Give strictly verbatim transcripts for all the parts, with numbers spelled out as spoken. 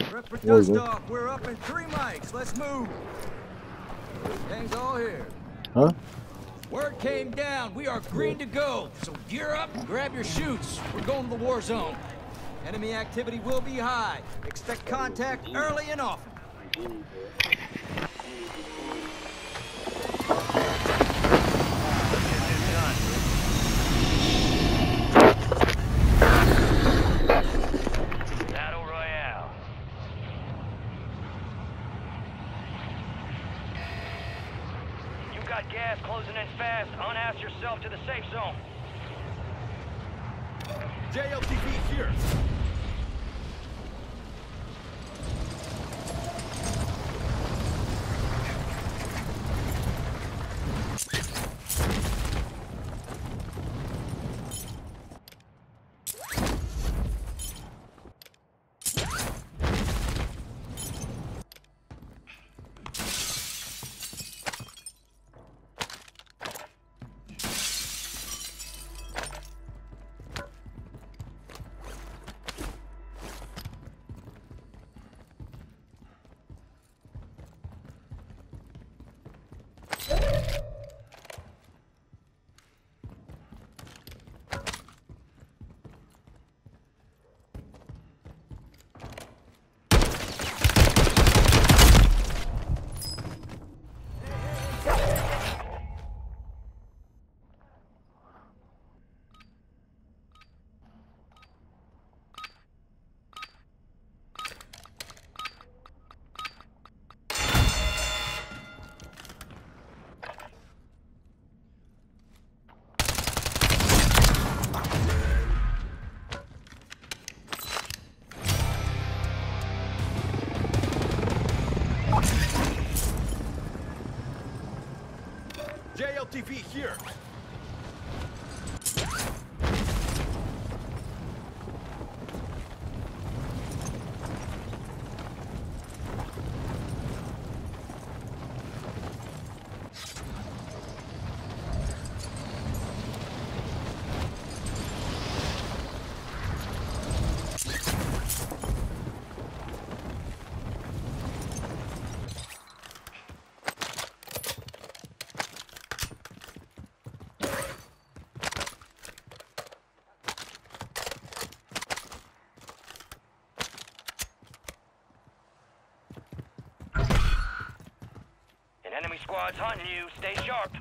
Rep for Was dust it? off. We're up in three mics. Let's move. Gang's all here. Huh? Word came down. We are green to go. So gear up and grab your chutes. We're going to the war zone. Enemy activity will be high. Expect contact early and often. Battle Royale. You got gas closing in fast. Unass yourself to the safe zone. J L T V here. J L T V here. An enemy squad's hunting you. Stay sharp.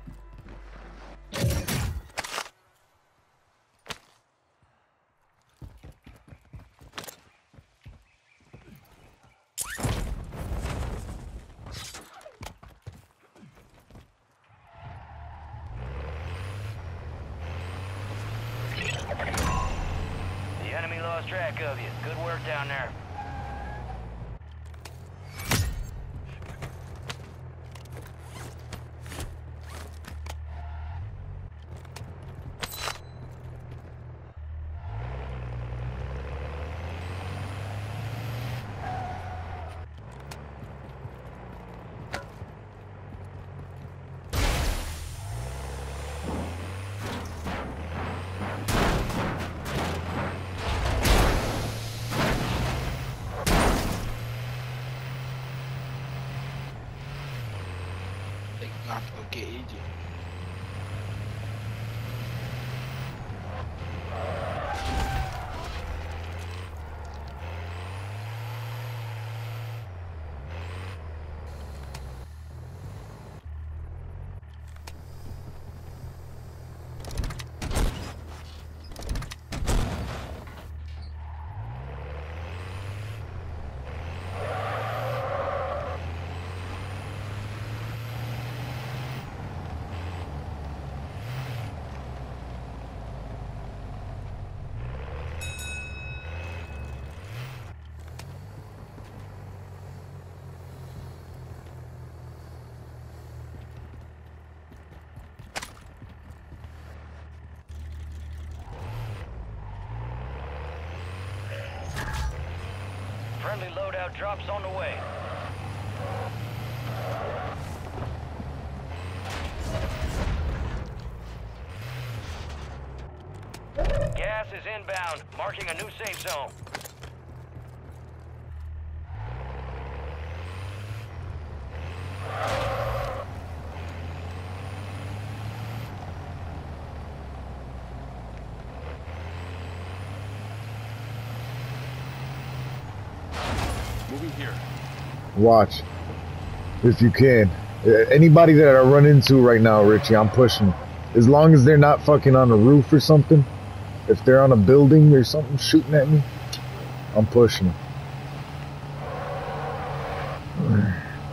The enemy lost track of you. Good work down there. They got to go get Egypt. Friendly loadout drops on the way. Gas is inbound, marking a new safe zone. Moving here. Watch. If you can. Anybody that I run into right now, Richie, I'm pushing. As long as they're not fucking on a roof or something. If they're on a building or something shooting at me, I'm pushing them.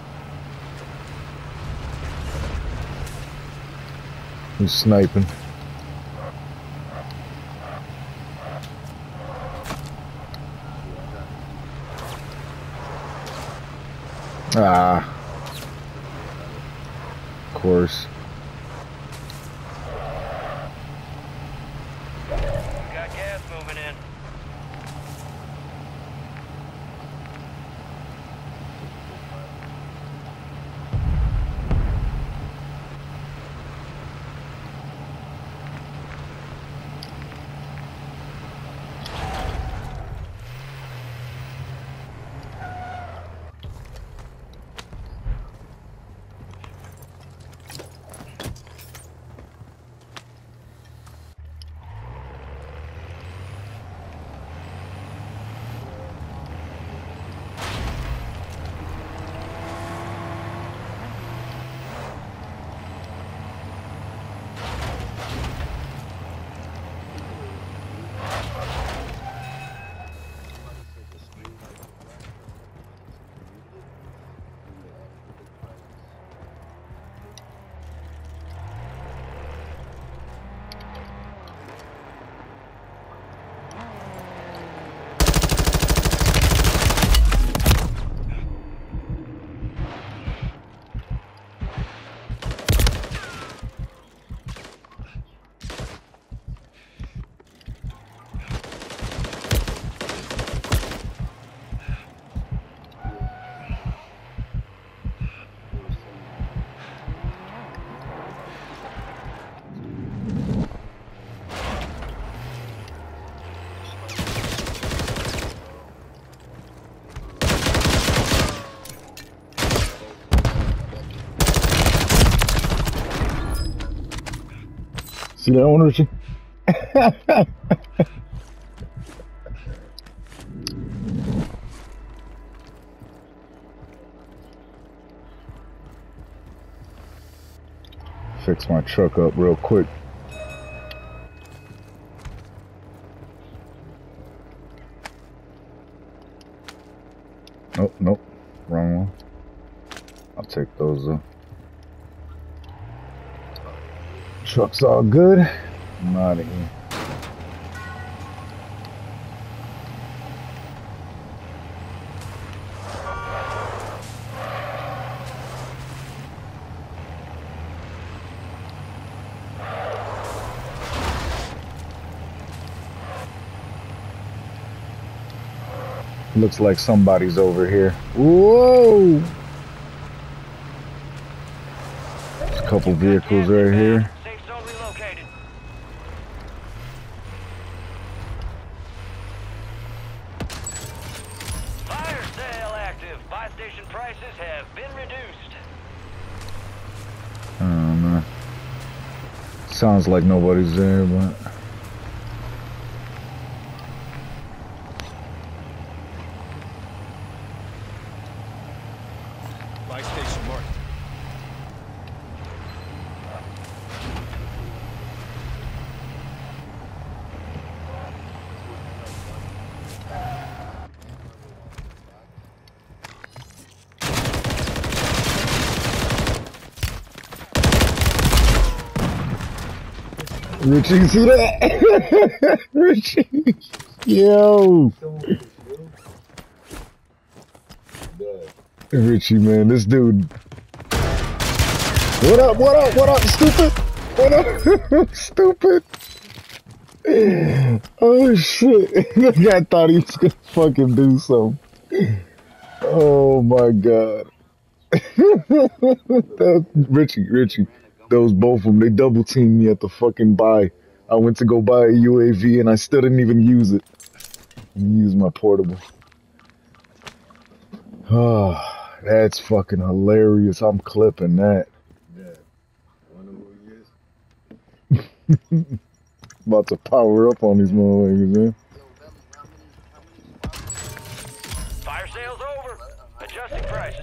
He's sniping. Ah. Of course. We got gas moving in. See that one, Richie? Fix my truck up real quick. Oh, nope. Wrong one. I'll take those up. Truck's all good. I'm out of here. Looks like somebody's over here. Whoa! There's a couple vehicles right here. Safe zone relocated. Fire sale active. Buy station prices have been reduced. I don't know. Sounds like nobody's there, but... Buy station marked. Richie, see that? Richie, yo. Richie, man, this dude. What up, what up, what up, stupid? What up, stupid? Oh, shit. That guy thought he was gonna fucking do something. Oh, my God. That, Richie, Richie. Those both of them, they double teamed me at the fucking buy. I went to go buy a U A V and I still didn't even use it. Use my portable. Oh, that's fucking hilarious. I'm clipping that. Yeah. Wonder who he is? About to power up on these motherfuckers, man. Fire sale's over. Adjusting prices.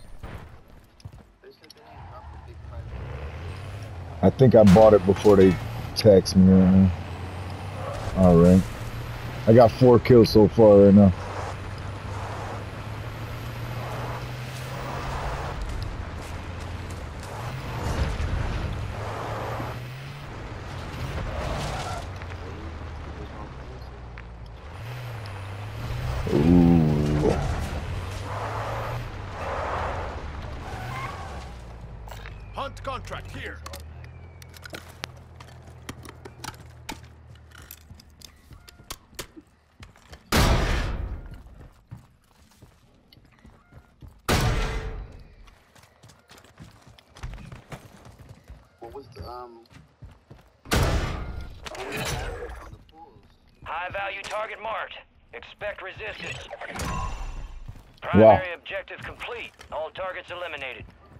I think I bought it before they text me right now. Alright. I got four kills so far right now. Ooh. Hunt contract here. What was the um? High value target marked. Expect resistance. Primary objective complete. All targets eliminated.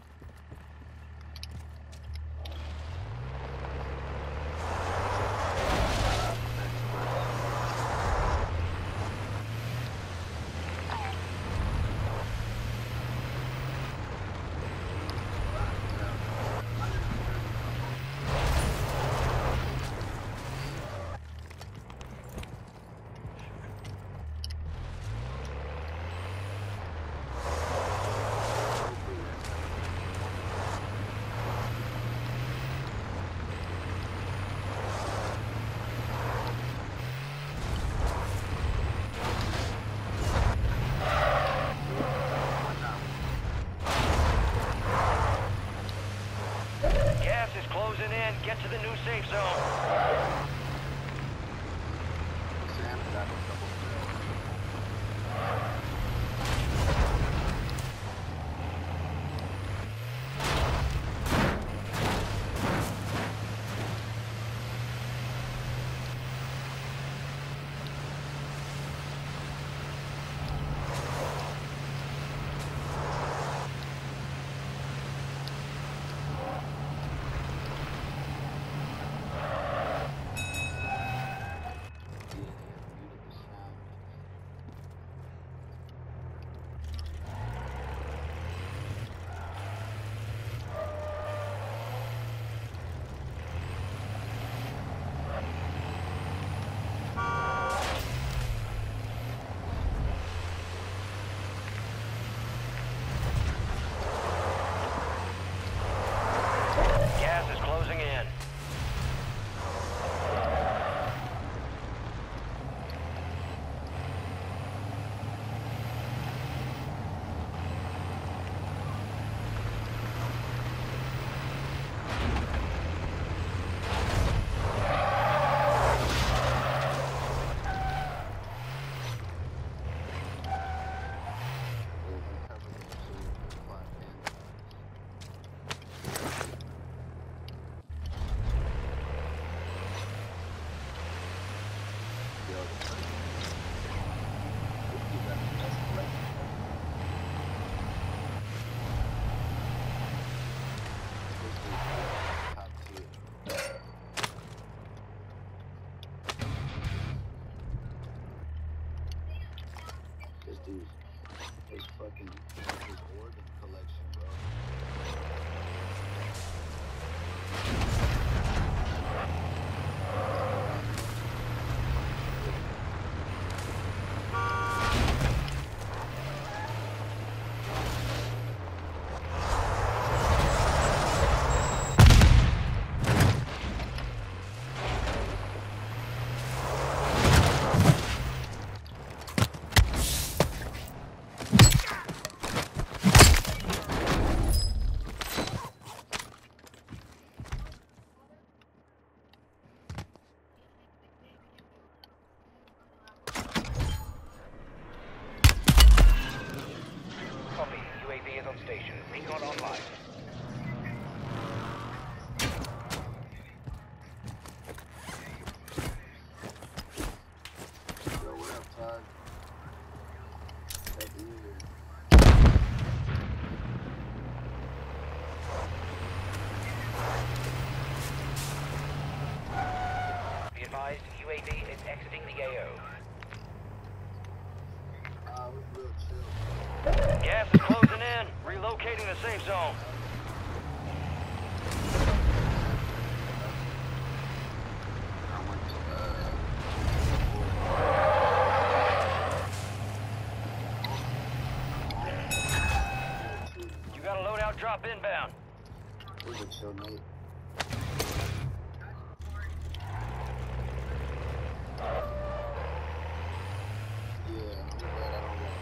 Closing in. Get to the new safe zone. Gas is closing in. This dude, his fucking his organ collection, bro. Copy. U A V is on station. Recon online. Yo, what up, Todd? That's easy. Be advised, U A V is exiting the A O. Ah, we real chill. Gas is closing in. Relocating the safe zone. I went to, uh... You got a loadout drop inbound. It was a chill night. Yeah, I'm glad I don't want.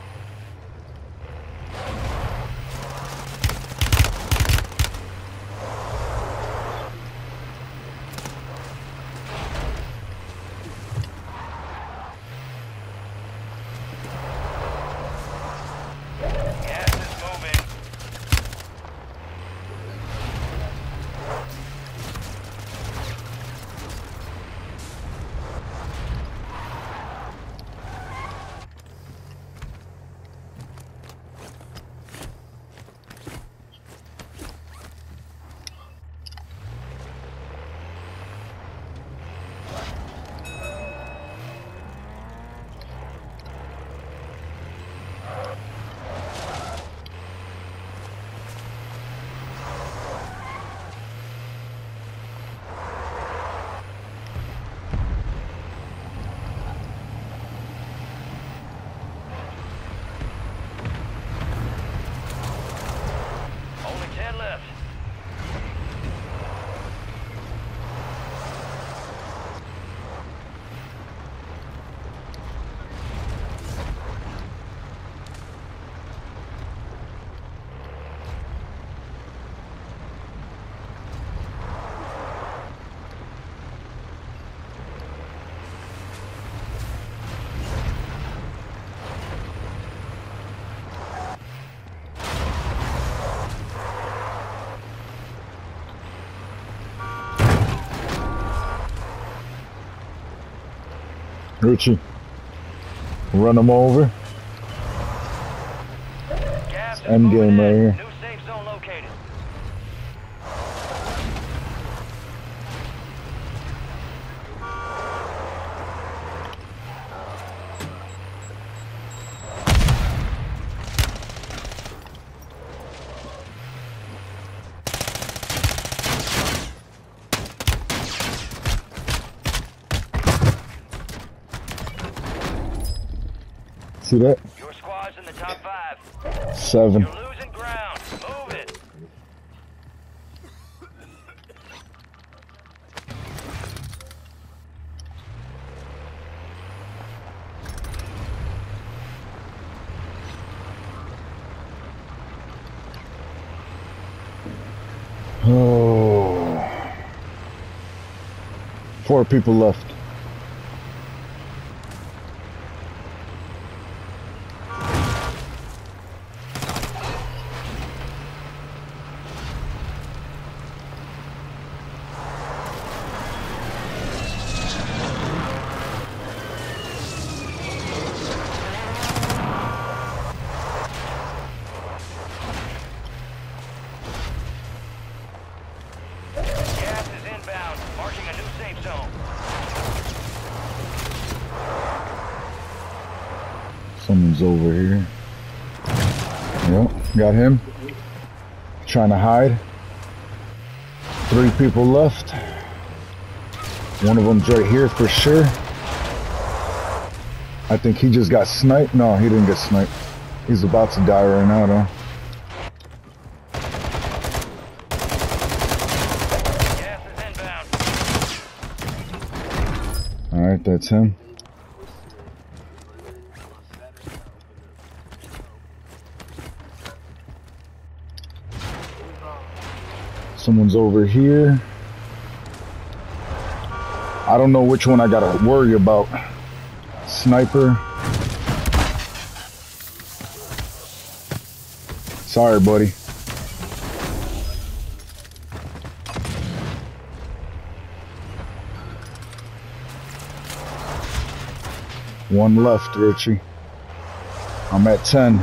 Gas is moving. Only ten left. Richie, run him over. Gas is End moving game right in. here. New safe zone located. See that? Your squad's in the top five. Seven. You're losing ground. Move it. Oh. Four people left. Gas is inbound. Marking a new safe zone. Someone's over here. Yep, got him. Trying to hide. Three people left. One of them's right here for sure. I think he just got sniped. No, he didn't get sniped. He's about to die right now though. Gas is inbound. Alright, that's him. Someone's over here. I don't know which one I gotta worry about. Sniper. Sorry, buddy. One left, Richie. I'm at ten.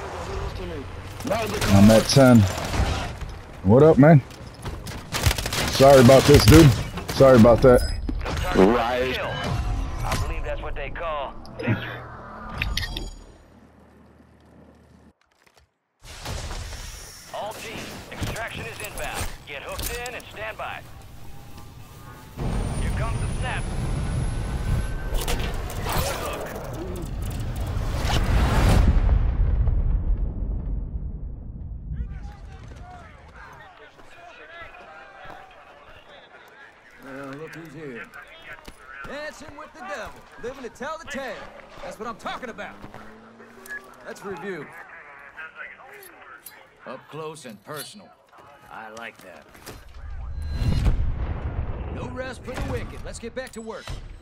I'm at ten. What up, man? Sorry about this, dude. Sorry about that. Right. I believe that's what they call victory. inbound. Get hooked in and stand by. Here comes the snap. Good hook. Well, look who's here. Dancing with the devil, living to tell the tale. That's what I'm talking about. Let's review. Up close and personal. I like that. No rest for the wicked. Let's get back to work.